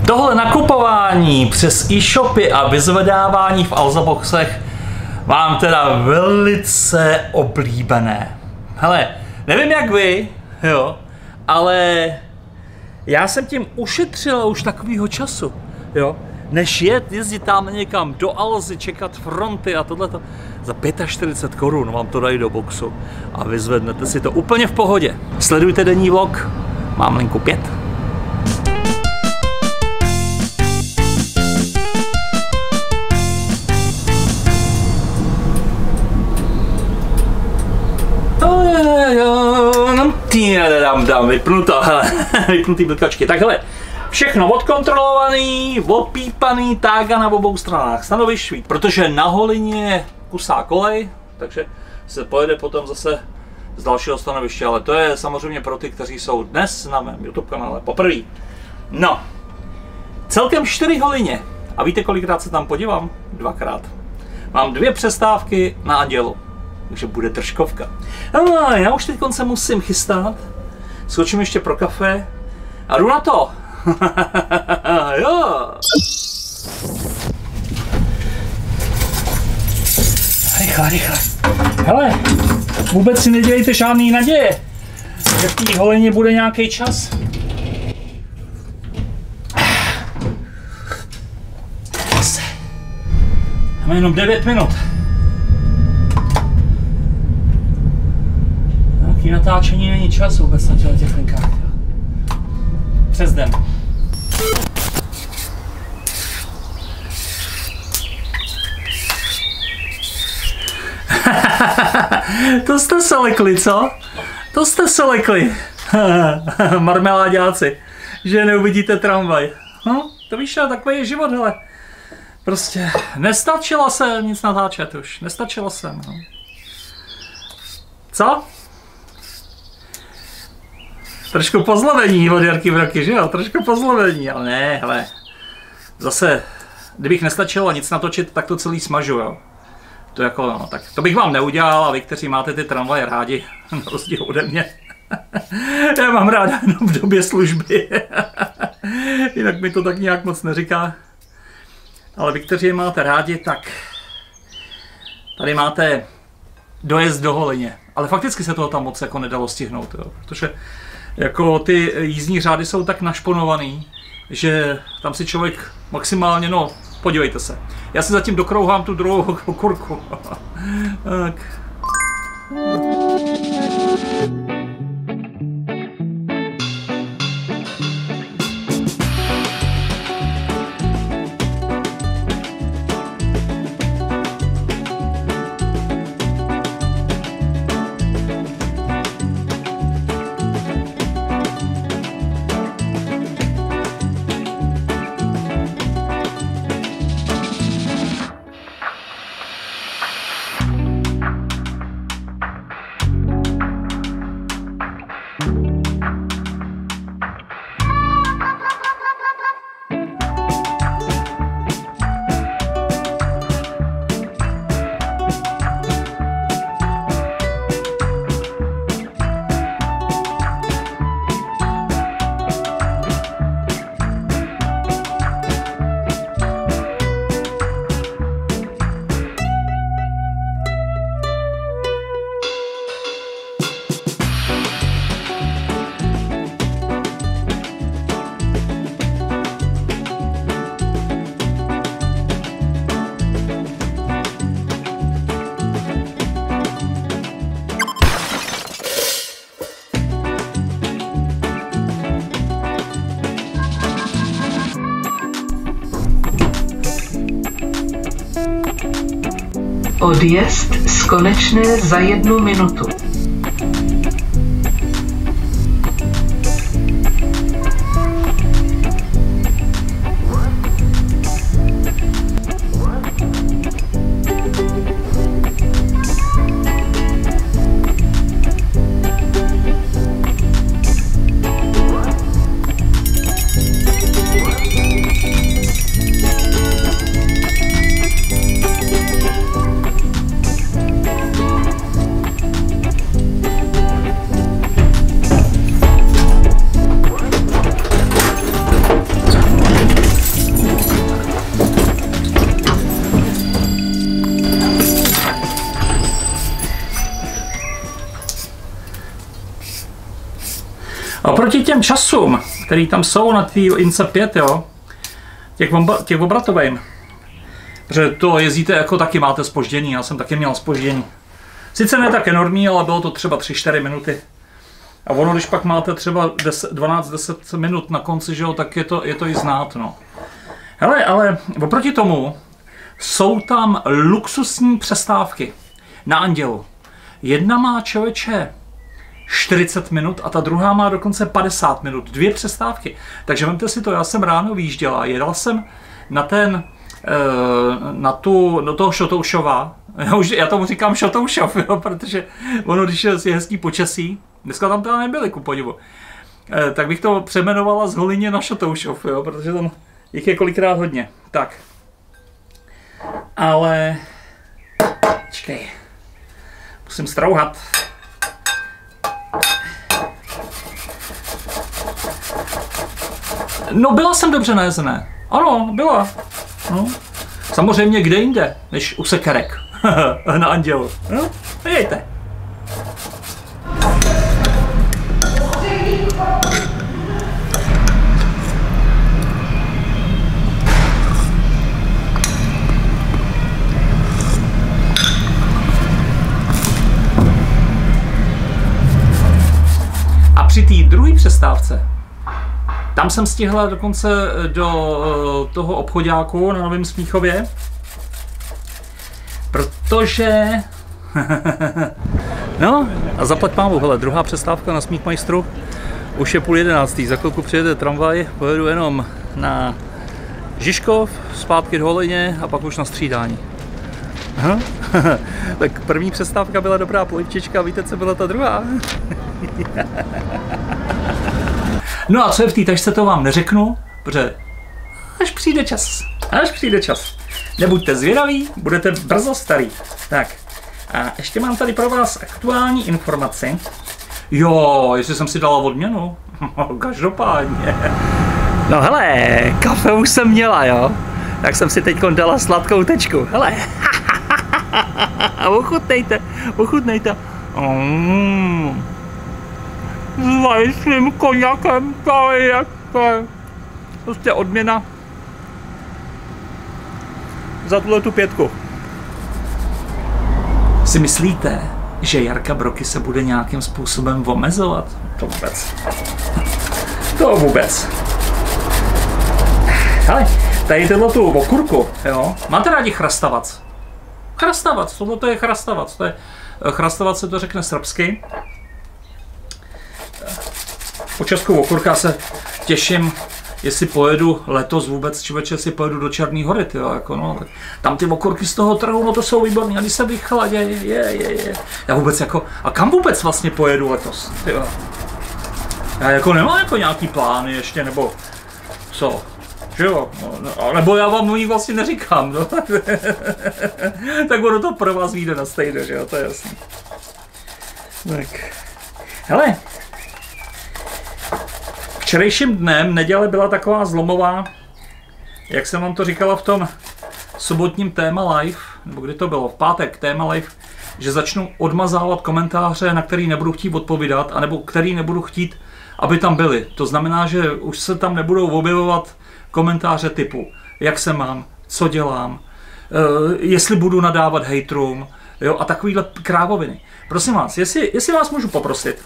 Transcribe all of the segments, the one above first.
Tohle nakupování přes e-shopy a vyzvedávání v Alzaboxech mám teda velice oblíbené. Hele, nevím jak vy, jo, ale já jsem tím ušetřil už takovýho času, jo, než jezdit tam někam do Alzy, čekat fronty a tohleto. Za 45 korun vám to dají do boxu a vyzvednete si to úplně v pohodě. Sledujte denní vlog, mám linku 5. Dám vypnuto, hele, vypnutý blikačky. Tak hele, všechno odkontrolovaný, odpípaný, tága na obou stranách stanovišť, protože na holině kusá kolej, takže se pojede potom zase z dalšího stanoviště, ale to je samozřejmě pro ty, kteří jsou dnes na mém YouTube kanále poprvé. No, celkem 4 holině a víte, kolikrát se tam podívám? 2krát. Mám 2 přestávky na Andělu. Takže bude držkovka. No, já už teď se musím chystat. Skočím ještě pro kafe a jdu na to. Jo. Rychle, rychle. Hele, vůbec si nedělejte žádný naděje, že v té holině bude nějaký čas. Zase. Máme jenom 9 minut. Natáčení není čas vůbec na těch linkách. Přes den. To jste se lekli, co? To jste se lekli. Marmeláďáci. Že neuvidíte tramvaj. No, to víš, takový je život, hele. Prostě nestačilo se nic natáčet už. Nestačilo se. No. Co? Trošku pozlevení od Jarky Vraky, že jo? Trošku pozlevení, ale ne, hele. Zase, kdybych nestačilo nic natočit, tak to celý smažu, jo. To jako, no, tak to bych vám neudělal a vy, kteří máte ty tramvaje rádi, na rozdíl ode mě. Já mám ráda jenom v době služby. Jinak mi to tak nějak moc neříká. Ale vy, kteří je máte rádi, tak tady máte dojezd do Holině. Ale fakticky se toho tam moc jako nedalo stihnout, jo, protože jako ty jízdní řády jsou tak našponovaný, že tam si člověk maximálně, no, podívejte se. Já si zatím dokrouhám tu druhou kurku. Tak. Odjezd z Konečné za 1 minutu. oproti těm časům, který tam jsou na té Ince 5, jo, těch obratovým, protože to jezdíte jako taky máte zpoždění, já jsem taky měl zpoždění. Sice ne tak enormní, ale bylo to třeba 3-4 minuty. A ono, když pak máte třeba 12-10 minut na konci, že jo, tak je to i znát, no. Hele, ale oproti tomu jsou tam luxusní přestávky na Andělu. Jedna má, člověče, 40 minut a ta druhá má dokonce 50 minut. 2 přestávky. Takže vemte si to, já jsem ráno vyjížděl a jedal jsem do toho Šotoušova. Já tomu říkám Šotoušov, jo, protože ono, když je hezký počasí, dneska tam teda nebyli, ku podivu, tak bych to přejmenovala z Holině na Šotoušov, jo, protože tam jich je kolikrát hodně. Tak. Ale... Počkej. Musím strouhat. No, byla jsem dobře najezené. Ano, byla. No. Samozřejmě kde jinde, než u sekerek na Andělu. No, vidíte. A při té druhé přestávce tam jsem stihla dokonce do toho obchoďáku na Novém Smíchově, protože... No a zaplať pámu, hele, druhá přestávka na Smíchmajstru, už je 10:30, za chvilku přijede tramvaj, pojedu jenom na Žižkov, zpátky do Holině a pak už na střídání. Aha. Tak první přestávka byla dobrá polivčička, víte, co byla ta druhá? No a co je v té tašce, to vám neřeknu, protože až přijde čas. Nebuďte zvědaví, budete brzo starý. Tak, a ještě mám tady pro vás aktuální informaci. Jo, jestli jsem si dala odměnu, každopádně. No hele, kafe už jsem měla, jo. Tak jsem si teď dala sladkou tečku, hele. Ochutnejte. S vaječným koněkem, to je prostě odměna za tu 5. Si myslíte, že Jarka Broky se bude nějakým způsobem omezovat? To vůbec. Hele, tady tu okurku, jo, máte rádi chrastavac? Tohle je chrastavac, chrastavac se to řekne srbsky. Po českou okurka se těším, jestli pojedu letos vůbec, člověče, jestli pojedu do Černé Hory, tyjo, jako no, tam ty okurky z toho trhu, no to jsou výborný, a když se vychladě, já vůbec jako, a kam vůbec vlastně pojedu letos, tyjo? Já jako nemám jako nějaký plány ještě, nebo co, že jo, no, nebo já vám o nich vlastně neříkám, no. Tak ono to pro vás vyjde na stejno, že jo, to je jasný. Tak, hele. Včerejším dnem, neděle, byla taková zlomová, jak jsem vám to říkala v tom sobotním Téma Live, nebo kdy to bylo, v pátek Téma Live, že začnu odmazávat komentáře, na který nebudu chtít odpovídat, anebo který nebudu chtít, aby tam byly. To znamená, že už se tam nebudou objevovat komentáře typu, jak se mám, co dělám, jestli budu nadávat hejtrům, jo, a takovýhle krávoviny. Prosím vás, jestli vás můžu poprosit,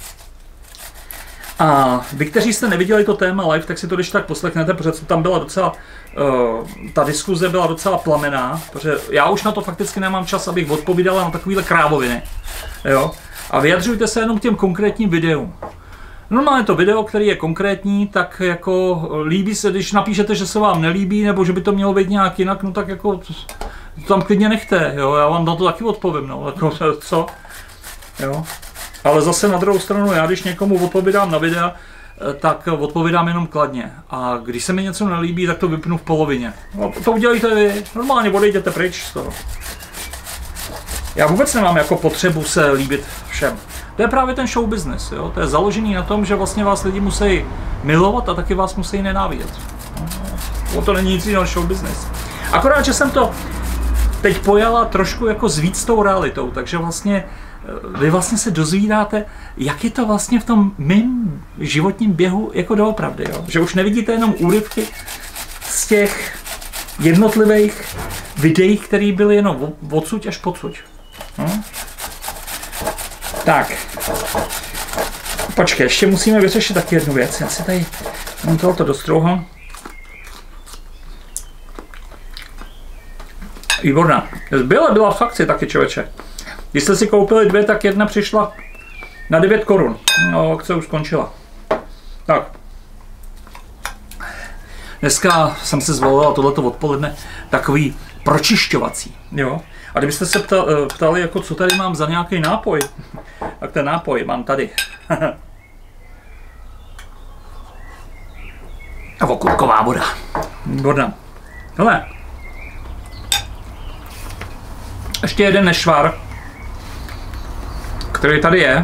a vy, kteří jste neviděli to Téma Live, tak si to když tak poslechněte, protože tam byla docela, ta diskuze byla docela plamená, protože já už na to fakticky nemám čas, abych odpovídala na takovýhle krávoviny, jo, a vyjadřujte se jenom k těm konkrétním videům. Normálně to video, který je konkrétní, tak jako líbí se, když napíšete, že se vám nelíbí, nebo že by to mělo být nějak jinak, no tak jako to tam klidně nechte, jo, já vám na to taky odpovím, no, jako co, jo. Ale zase na druhou stranu, já když někomu odpovídám na videa, tak odpovídám jenom kladně. A když se mi něco nelíbí, tak to vypnu v polovině. No, to udělejte vy, normálně odejděte pryč z toho. Já vůbec nemám jako potřebu se líbit všem. To je právě ten show business, jo? To je založený na tom, že vlastně vás lidi musí milovat a taky vás musí nenávidět. No, to není nic jiného show business. Akorát, že jsem to teď pojala trošku jako s víc tou realitou, takže vlastně vy vlastně se dozvídáte, jak je to vlastně v tom mým životním běhu jako doopravdy, jo? Že už nevidíte jenom úryvky z těch jednotlivých videí, které byly jenom odsuť až podsuť. Tak. Počkej, ještě musíme vyřešit taky jednu věc. Já si tady mám tohoto dostrouhám. Výborná. Byla v akci taky, člověče. Když jste si koupili 2, tak 1 přišla na 9 korun. No, akce už skončila. Tak. Dneska jsem se zvolil tohleto odpoledne takový pročišťovací. Jo? A kdybyste se ptali, jako, co tady mám za nějaký nápoj, tak ten nápoj mám tady. A okurková voda. Výborná. Hele. Ještě jeden nešvar, který tady je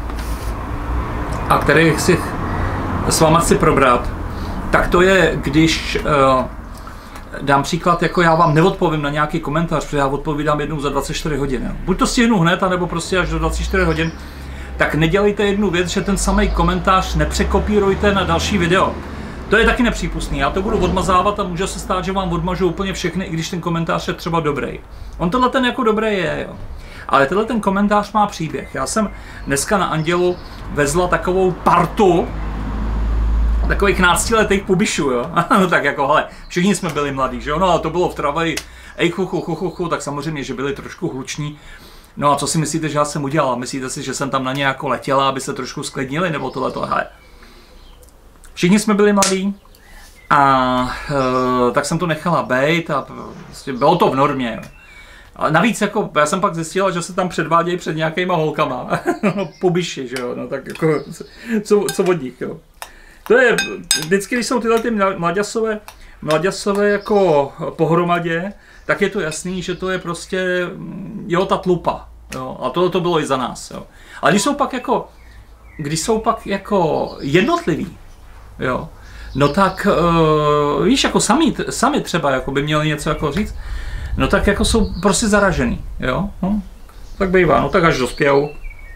a který chci s váma probrat, tak to je, když dám příklad, jako já vám neodpovím na nějaký komentář, protože já odpovídám jednou za 24 hodin. Jo. Buď to stihnu hned, anebo prostě až do 24 hodin, tak nedělejte jednu věc, že ten samý komentář nepřekopírujte na další video. To je taky nepřípustný, já to budu odmazávat a může se stát, že vám odmažu úplně všechny, i když ten komentář je třeba dobrý. On tohle ten jako dobrý je, jo. Ale tenhle ten komentář má příběh. Já jsem dneska na Andělu vezla takovou partu takových 12letých pubišů, jo. No tak jako, hele, všichni jsme byli mladí, že jo, no a to bylo v tramvaji, tak samozřejmě, že byli trošku hluční. No a co si myslíte, že já jsem udělal? Myslíte si, že jsem tam na ně jako letěla, aby se trošku sklidnili, nebo tohleto, hele. Všichni jsme byli mladí a tak jsem to nechala bejt a prostě bylo to v normě, jo. A navíc jako, já jsem pak zjistila, že se tam předvádějí před nějakýma holkama, no pubiši, že jo, no tak jako, co od nich, jo. To je, vždycky, když jsou tyhle ty mlaďasové jako pohromadě, tak je to jasný, že to je prostě, jo, ta tlupa, jo, a tohle to bylo i za nás, jo. Ale když jsou pak jako jednotliví, jo, no tak, víš, jako sami třeba jako by měli něco jako říct, no tak jako jsou prostě zaražený, jo, no, tak bývá, no tak až dospějou.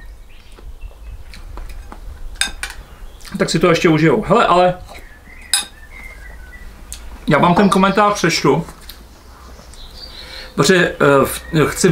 Tak si to ještě užijou. Hele, ale já vám ten komentář přečtu, protože chci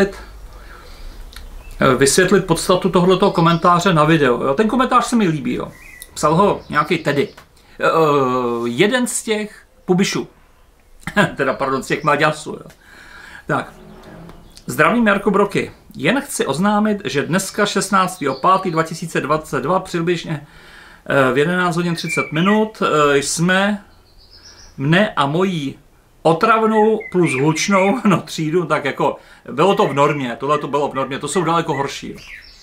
vysvětlit podstatu tohoto komentáře na video. Jo. Ten komentář se mi líbí. Jo. Psal ho nějaký Teddy. Jeden z těch pubišů. Teda, pardon, z těch mlaďasů. Jo. Tak. Zdravím, Jarko Broky. Jen chci oznámit, že dneska 16.5.2022 přibližně v 11 hodin 30 minut jsme mne a mojí otravnou plus hlučnou třídu, tak jako bylo to v normě, tohle to bylo v normě, to jsou daleko horší.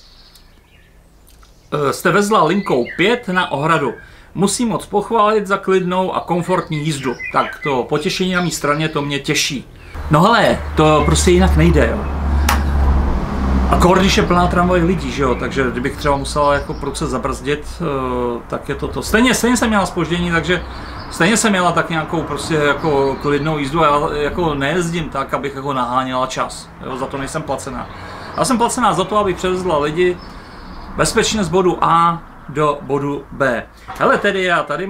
Jste vezla linkou 5 na Ohradu. Musím moc pochválit za klidnou a komfortní jízdu. Tak to potěšení na mé straně, to mě těší. No hele, to prostě jinak nejde, jo. A když je plná tramvaj lidí, že jo, takže kdybych třeba musela jako prudce zabrzdit, tak je to. Stejně jsem měla zpoždění, takže stejně jsem měla tak nějakou prostě jako klidnou jízdu a já jako nejezdím tak, abych jako naháněla čas, jo, za to nejsem placená. Já jsem placená za to, abych převezla lidi bezpečně z bodu A do bodu B. Hele, tedy tady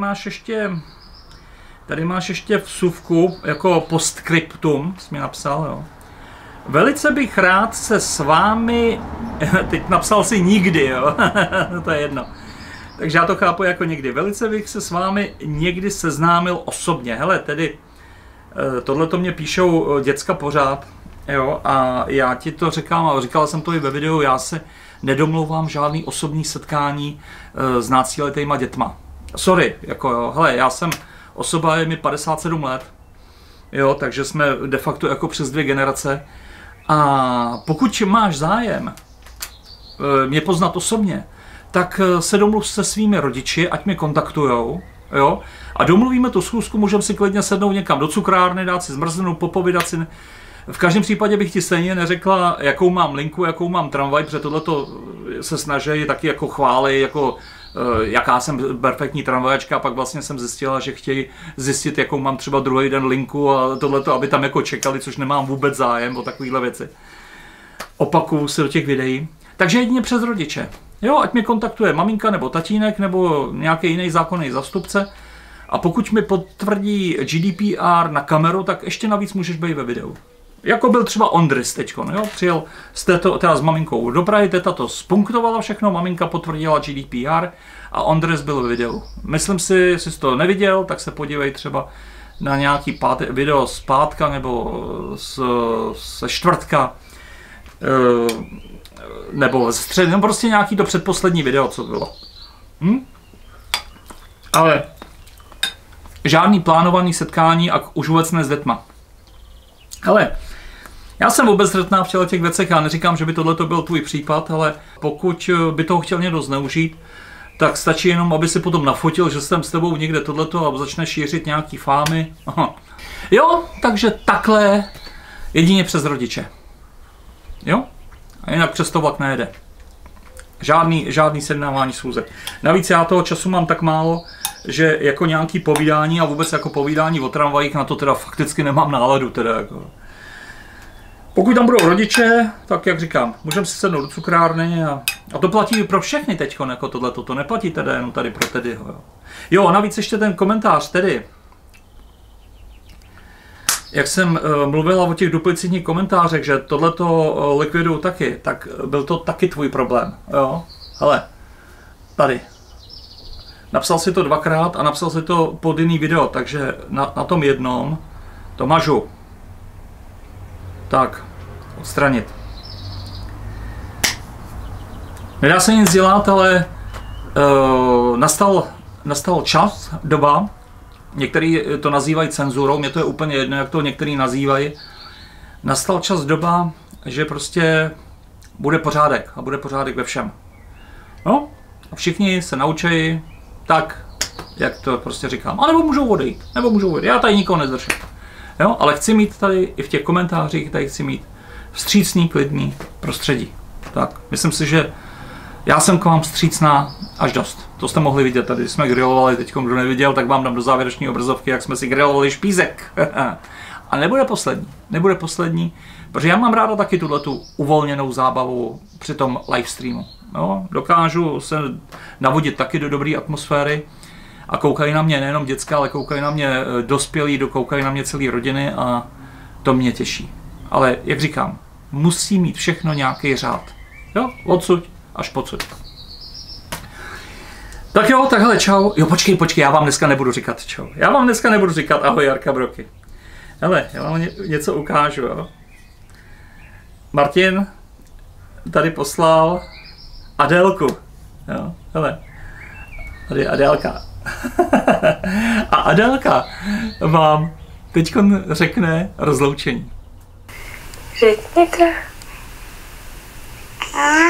máš ještě vsuvku jako postscriptum, jsi mi napsal, jo. Velice bych rád se s vámi, teď napsal si nikdy, jo, to je jedno. Takže já to chápu jako někdy. Velice bych se s vámi někdy seznámil osobně. Hele, tedy tohle to mě píšou děcka pořád, jo, a já ti to říkám, a říkal jsem to i ve videu, já se nedomlouvám žádný osobní setkání s náctiletýma dětma. Sorry, jako jo, hele, já jsem osoba, je mi 57 let, jo, takže jsme de facto jako přes 2 generace. A pokud máš zájem mě poznat osobně, tak se domluv se svými rodiči, ať mě kontaktujou, jo, a domluvíme tu schůzku, můžeme si klidně sednout někam do cukrárny, dát si zmrzlinu, popovídat si. V každém případě bych ti stejně neřekla, jakou mám linku, jakou mám tramvaj, protože tohleto se snaží taky jako chválit, jako jaká jsem perfektní tramvajačka, a pak vlastně jsem zjistila, že chtějí zjistit, jakou mám třeba druhý den linku a tohleto, aby tam jako čekali, což nemám vůbec zájem o takovéhle věci. Opakuju se do těch videí. Takže jedině přes rodiče. Jo, ať mě kontaktuje maminka nebo tatínek nebo nějaký jiný zákonný zastupce. A pokud mi potvrdí GDPR na kameru, tak ještě navíc můžeš být ve videu. Jako byl třeba Ondris teďko, jo? Přijel teda s maminkou do Prahy, teta to spunktovala všechno, maminka potvrdila GDPR a Ondris byl ve videu. Myslím si, jestli jsi to neviděl, tak se podívej třeba na nějaký video z pátka nebo ze čtvrtka, nebo ze středy, no prostě nějaký to předposlední video, co bylo. Ale žádný plánovaný setkání a už vůbec ne s dětma. Ale já jsem obezřetná v těch věcech, já neříkám, že by tohle byl tvůj případ, ale pokud by toho chtěl někdo zneužít, tak stačí jenom, aby si potom nafotil, že jsem s tebou někde tohleto a začne šířit nějaký fámy. Aha. Jo, takže takhle jedině přes rodiče. Jo? A jinak přes to vlak nejede. Žádný sjednávání schůzek. Navíc já toho času mám tak málo, že jako nějaký povídání a vůbec jako povídání o tramvajích na to teda fakticky nemám náladu teda jako. Pokud tam budou rodiče, tak jak říkám, můžeme si sednout do cukrárny a to platí pro všechny teďko, jako tohleto, to neplatí teda jenom tady pro Teddyho. Jo, navíc ještě ten komentář Teddy. Jak jsem mluvila o těch duplicitních komentářech, že tohleto likviduju taky, tak byl to taky tvůj problém, jo. Hele, tady. Napsal si to dvakrát a napsal si to pod jiný video, takže na tom jednom to mažu. Tak, odstranit. Nedá se nic dělat, ale nastal čas, doba, někteří to nazývají cenzurou, mně to je úplně jedno, jak to někteří nazývají. Nastal čas, doba, že prostě bude pořádek a bude pořádek ve všem. No, a všichni se naučí tak, jak to prostě říkám. A nebo můžou odejít, já tady nikoho nezdržím. Jo, ale chci mít tady i v těch komentářích, tady chci mít vstřícný, klidný prostředí. Tak, myslím si, že já jsem k vám vstřícná až dost. To jste mohli vidět tady, jsme grilovali, teď kdo neviděl, tak vám dám do závěrečné obrazovky, jak jsme si grilovali špízek. A nebude poslední, protože já mám ráda taky tu uvolněnou zábavu při tom livestreamu. Jo, dokážu se navodit taky do dobré atmosféry a koukají na mě nejenom děcka, ale koukají na mě dospělí, koukají na mě celé rodiny a to mě těší. Ale jak říkám, musí mít všechno nějaký řád. Jo, odsud až pocud. Tak jo, tak hele, čau. Jo, počkej, já vám dneska nebudu říkat čau. Já vám dneska nebudu říkat ahoj Jarka Broky. Hele, já vám něco ukážu, jo. Martin tady poslal Adélku. Jo, hele. Tady je Adélka. A Adélka vám teď řekne rozloučení. Řekněte.